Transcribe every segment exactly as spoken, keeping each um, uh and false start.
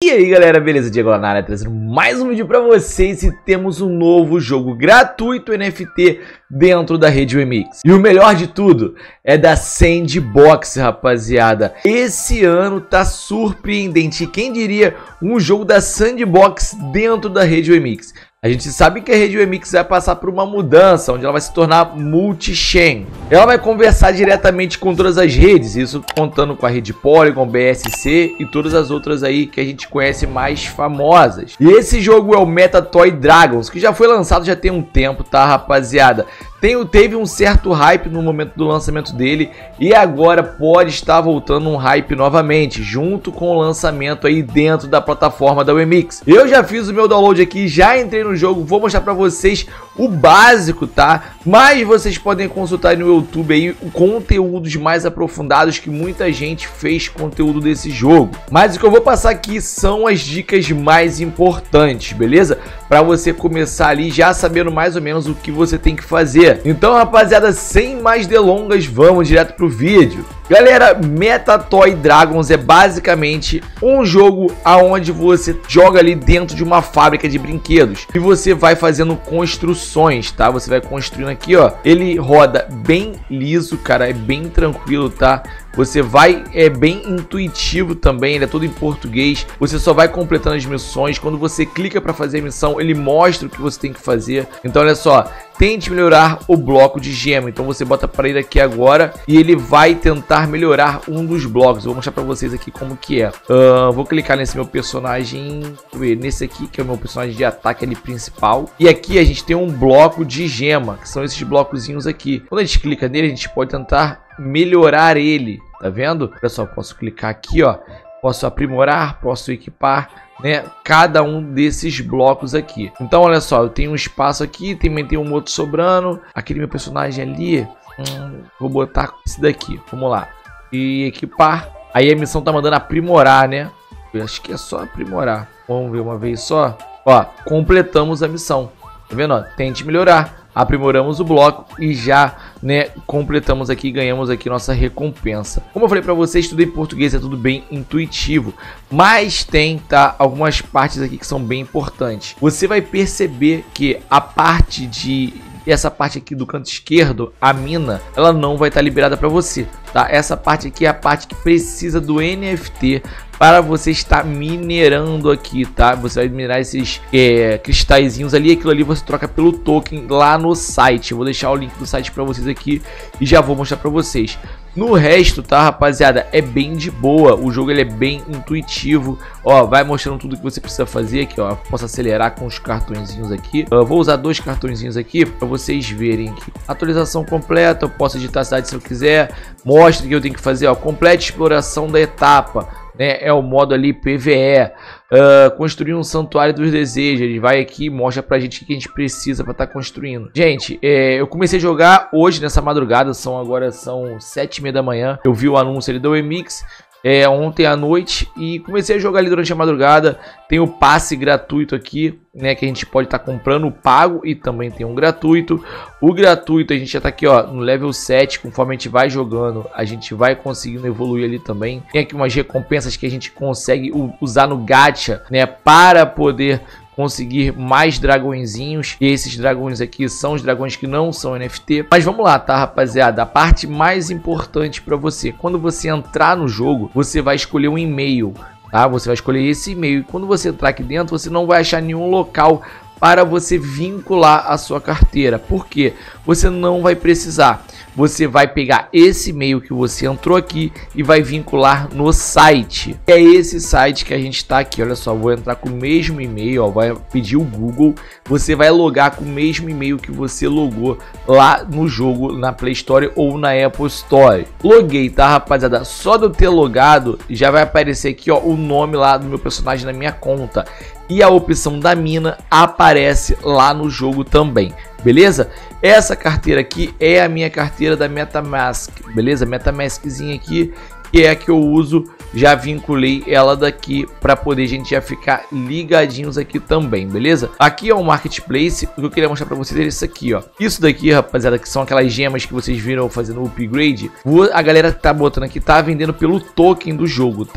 E aí galera, beleza? Diego lá na área, trazendo mais um vídeo pra vocês e temos um novo jogo gratuito N F T dentro da rede Remix. E o melhor de tudo é da Sandbox, rapaziada. Esse ano tá surpreendente, e quem diria um jogo da Sandbox dentro da rede Remix? A gente sabe que a rede Remix vai passar por uma mudança, onde ela vai se tornar multi-chain. Ela vai conversar diretamente com todas as redes, isso contando com a rede Polygon, B S C e todas as outras aí que a gente conhece mais famosas. E esse jogo é o MetaToy Dragons, que já foi lançado já tem um tempo, tá, rapaziada? Tem, teve um certo hype no momento do lançamento dele e agora pode estar voltando um hype novamente, junto com o lançamento aí dentro da plataforma da Remix. Eu já fiz o meu download aqui, já entrei no jogo, vou mostrar pra vocês o básico, tá? Mas vocês podem consultar aí no YouTube aí conteúdos mais aprofundados, que muita gente fez conteúdo desse jogo. Mas o que eu vou passar aqui são as dicas mais importantes, beleza? Pra você começar ali já sabendo mais ou menos o que você tem que fazer. Então, rapaziada, sem mais delongas, vamos direto pro vídeo. Galera, MetaToy Dragons é basicamente um jogo aonde você joga ali dentro de uma fábrica de brinquedos e você vai fazendo construções, tá? Você vai construindo aqui, ó. Ele roda bem liso, cara, é bem tranquilo, tá? Você vai, é bem intuitivo também, ele é todo em português. Você só vai completando as missões. Quando você clica para fazer a missão, ele mostra o que você tem que fazer. Então, olha só, tente melhorar o bloco de gema. Então você bota para ele aqui agora e ele vai tentar melhorar um dos blocos. Eu vou mostrar para vocês aqui como que é. Uh, vou clicar nesse meu personagem, deixa eu ver, nesse aqui que é o meu personagem de ataque ali principal. E aqui a gente tem um bloco de gema, que são esses blocozinhos aqui. Quando a gente clica nele, a gente pode tentar melhorar ele. Tá vendo? Pessoal, posso clicar aqui, ó. Posso aprimorar, posso equipar, né, cada um desses blocos aqui. Então, olha só, eu tenho um espaço aqui, também tem um outro sobrando. Aquele meu personagem ali, hum, vou botar esse daqui. Vamos lá. E equipar. Aí a missão tá mandando aprimorar, né? Eu acho que é só aprimorar. Vamos ver uma vez só. Ó, completamos a missão. Tá vendo? Ó, tente melhorar. Aprimoramos o bloco e já, né, completamos aqui, ganhamos aqui nossa recompensa. Como eu falei para vocês, tudo em português, é tudo bem intuitivo, mas tem, tá, algumas partes aqui que são bem importantes. Você vai perceber que a parte de essa parte aqui do canto esquerdo, a mina, ela não vai estar liberada para você, tá? Essa parte aqui é a parte que precisa do N F T para você estar minerando aqui, tá? Você vai minerar esses é, cristalzinhos ali, aquilo ali você troca pelo token lá no site. Eu vou deixar o link do site para vocês aqui e já vou mostrar para vocês. No resto, tá, rapaziada, é bem de boa. O jogo ele é bem intuitivo. Ó, vai mostrando tudo que você precisa fazer aqui, ó. Posso acelerar com os cartõezinhos aqui. Eu vou usar dois cartõezinhos aqui para vocês verem aqui. Atualização completa, eu posso editar a cidade se eu quiser. Mostra o que eu tenho que fazer, ó. Complete exploração da etapa, né? É o modo ali P V E. Uh, construir um santuário dos desejos. Ele vai aqui e mostra pra gente o que a gente precisa pra estar tá construindo. Gente, é, eu comecei a jogar hoje nessa madrugada. São agora são sete e meia da manhã. Eu vi o anúncio ali do Remix é, ontem à noite e comecei a jogar ali durante a madrugada. Tem o passe gratuito aqui, né, que a gente pode estar tá comprando o pago e também tem um gratuito. O gratuito a gente já tá aqui, ó, no level sete. Conforme a gente vai jogando, a gente vai conseguindo evoluir ali também. Tem aqui umas recompensas que a gente consegue usar no gacha, né, para poder conseguir mais dragõezinhos. E esses dragões aqui são os dragões que não são N F T. Mas vamos lá, tá, rapaziada? A parte mais importante para você, quando você entrar no jogo, você vai escolher um e-mail, tá? Você vai escolher esse e-mail e quando você entrar aqui dentro, você não vai achar nenhum local para você vincular a sua carteira. Por quê? Você não vai precisar. Você vai pegar esse e-mail que você entrou aqui e vai vincular no site. É esse site que a gente está aqui. Olha só, vou entrar com o mesmo e-mail, ó, vai pedir o Google. Você vai logar com o mesmo e-mail que você logou lá no jogo, na Play Store ou na Apple Store. Loguei, tá, rapaziada? Só de eu ter logado, já vai aparecer aqui, ó, o nome lá do meu personagem na minha conta. E a opção da mina aparece lá no jogo também, beleza? Essa carteira aqui é a minha carteira da MetaMask, beleza? MetaMaskzinha aqui, que é a que eu uso, já vinculei ela daqui para poder a gente já ficar ligadinhos aqui também, beleza? Aqui é o Marketplace, o que eu queria mostrar para vocês é isso aqui, ó. Isso daqui, rapaziada, que são aquelas gemas que vocês viram fazendo o upgrade, a galera que tá botando aqui tá vendendo pelo token do jogo, tá?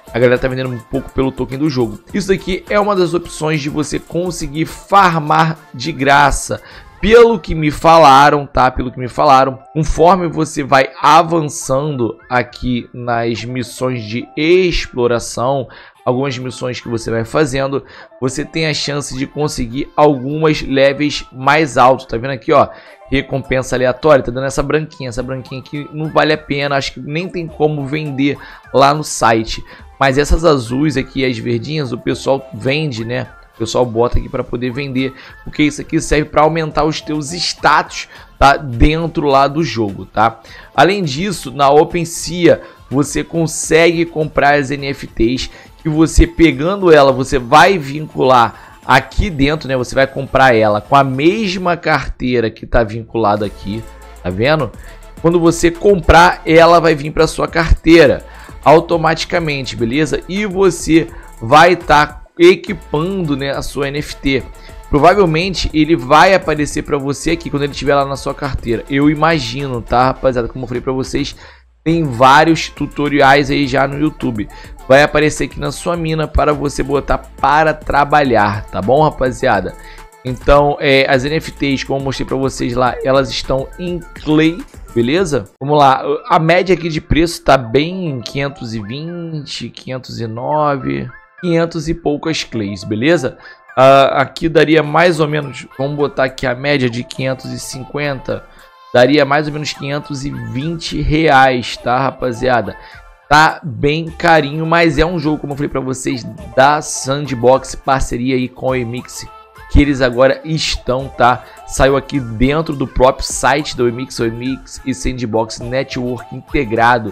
a galera tá vendendo um pouco pelo token do jogo. Isso daqui é uma das opções de você conseguir farmar de graça. Pelo que me falaram, tá? Pelo que me falaram, conforme você vai avançando aqui nas missões de exploração, algumas missões que você vai fazendo, você tem a chance de conseguir algumas levels mais altos. Tá vendo aqui, ó? Recompensa aleatória, tá dando essa branquinha. Essa branquinha aqui não vale a pena, acho que nem tem como vender lá no site. Mas essas azuis aqui, as verdinhas, o pessoal vende, né? O pessoal bota aqui para poder vender, porque isso aqui serve para aumentar os teus status, tá? Dentro lá do jogo, tá? Além disso, na OpenSea você consegue comprar as N F Ts, que você pegando ela, você vai vincular aqui dentro, né? Você vai comprar ela com a mesma carteira que tá vinculada aqui, tá vendo? Quando você comprar, ela vai vir para sua carteira automaticamente, beleza? E você vai estar tá equipando, né, a sua N F T. Provavelmente ele vai aparecer para você aqui quando ele estiver lá na sua carteira. Eu imagino, tá, rapaziada? Como eu falei para vocês, tem vários tutoriais aí já no YouTube. Vai aparecer aqui na sua mina para você botar para trabalhar, tá bom, rapaziada? Então, é, as N F Ts, como eu mostrei para vocês lá, elas estão em Clay, beleza? Vamos lá, a média aqui de preço tá bem quinhentos e vinte, quinhentos e nove, quinhentos e poucas Clays, beleza? Uh, aqui daria mais ou menos, vamos botar aqui a média de quinhentos e cinquenta, daria mais ou menos quinhentos e vinte reais, tá, rapaziada? Tá bem carinho, mas é um jogo, como eu falei pra vocês, da Sandbox, parceria aí com o Emix, que eles agora estão, tá? Saiu aqui dentro do próprio site do Emix, o Emix e Sandbox Network integrado.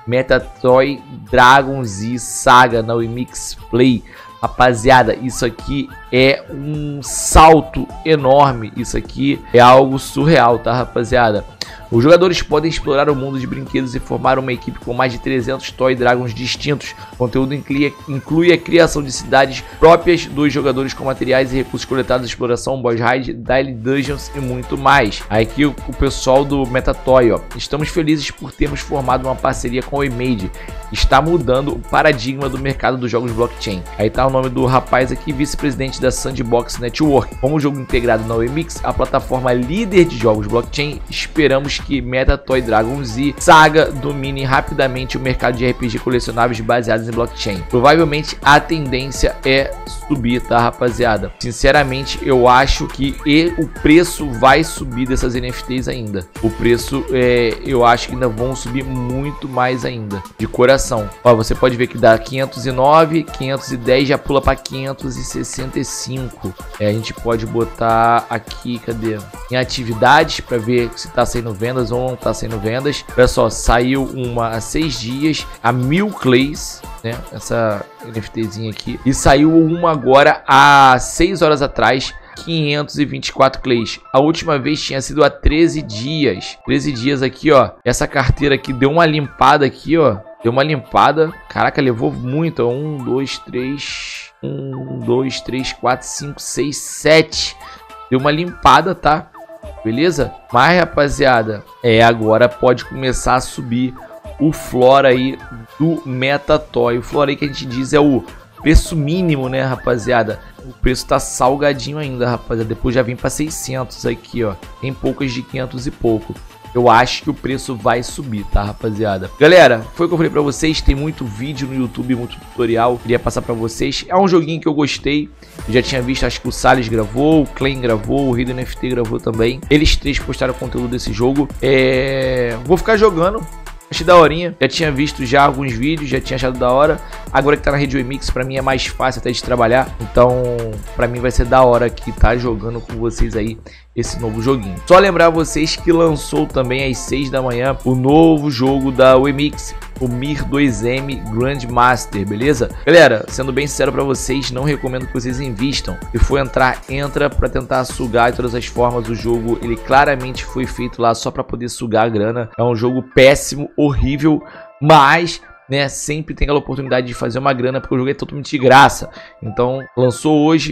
MetaToy Dragon Z Saga na Emix Play. Rapaziada, isso aqui é um salto enorme. Isso aqui é algo surreal, tá, rapaziada? Os jogadores podem explorar o mundo de brinquedos e formar uma equipe com mais de trezentos Toy Dragons distintos. O conteúdo inclui, inclui a criação de cidades próprias dos jogadores com materiais e recursos coletados, exploração, boss raid, daily dungeons e muito mais. Aqui o, o pessoal do MetaToy, ó. Estamos felizes por termos formado uma parceria com o eMade. Está mudando o paradigma do mercado dos jogos blockchain. Aí tá o nome do rapaz aqui, vice-presidente da Sandbox Network. Como jogo integrado na Emix, a plataforma líder de jogos blockchain, esperamos que MetaToy Dragon Z Saga domine rapidamente o mercado de R P G colecionáveis baseados em blockchain. Provavelmente a tendência é subir, tá, rapaziada? Sinceramente, eu acho que e o preço vai subir dessas N F Ts ainda. O preço, é, eu acho que ainda vão subir muito mais ainda, de coração. Ó, você pode ver que dá quinhentos e nove, quinhentos e dez, já pula para quinhentos e sessenta e cinco. É, a gente pode botar aqui, cadê? Em atividades para ver se tá saindo vendas ou não tá saindo vendas. Olha só, saiu uma há seis dias a mil clays, né? Essa NFTzinha aqui. E saiu uma agora há seis horas atrás, quinhentos e vinte e quatro clays. A última vez tinha sido há treze dias. treze dias aqui, ó. Essa carteira aqui deu uma limpada aqui, ó. Deu uma limpada. Caraca, levou muito. um, dois, três. um, dois, três, quatro, cinco, seis, sete. Deu uma limpada, tá? Beleza? Mas, rapaziada, é, agora pode começar a subir o floor aí do MetaToy. O floor aí que a gente diz é o preço mínimo, né, rapaziada? O preço tá salgadinho ainda, rapaziada. Depois já vem para seiscentos aqui, ó. Tem poucas de quinhentos e pouco. Eu acho que o preço vai subir, tá, rapaziada? Galera, foi o que eu falei pra vocês. Tem muito vídeo no YouTube, muito tutorial. Queria passar pra vocês. É um joguinho que eu gostei. Eu já tinha visto, acho que o Salles gravou, o Klein gravou, o Hidden N F T gravou também. Eles três postaram conteúdo desse jogo. É... Vou ficar jogando. Achei daorinha, já tinha visto já alguns vídeos, já tinha achado da hora. Agora que tá na rede Emix, pra mim é mais fácil até de trabalhar. Então, pra mim vai ser da hora que tá jogando com vocês aí esse novo joguinho. Só lembrar vocês que lançou também às seis da manhã o novo jogo da Emix, o Mir dois M Grandmaster, beleza? Galera, sendo bem sincero pra vocês, não recomendo que vocês invistam. Se for entrar, entra pra tentar sugar de todas as formas. O jogo, ele claramente foi feito lá só pra poder sugar a grana. É um jogo péssimo, horrível, mas, né, sempre tem aquela oportunidade de fazer uma grana, porque o jogo é totalmente de graça. Então, lançou hoje,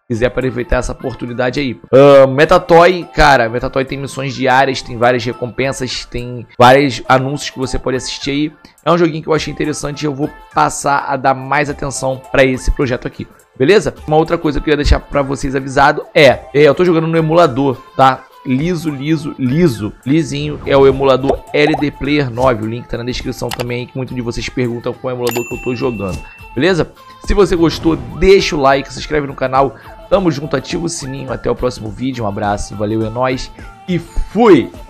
quiser aproveitar essa oportunidade aí. Uh, Metatoy, cara, Metatoy tem missões diárias, tem várias recompensas, tem vários anúncios que você pode assistir aí. É um joguinho que eu achei interessante e eu vou passar a dar mais atenção para esse projeto aqui. Beleza? Uma outra coisa que eu queria deixar para vocês avisado é, é, eu tô jogando no emulador, tá? Liso, liso, liso, lisinho, é o emulador L D Player nove, o link tá na descrição também, que muitos de vocês perguntam qual é o emulador que eu tô jogando, beleza? Se você gostou, deixa o like, se inscreve no canal, tamo junto, ativa o sininho, até o próximo vídeo, um abraço, valeu, é nóis e fui!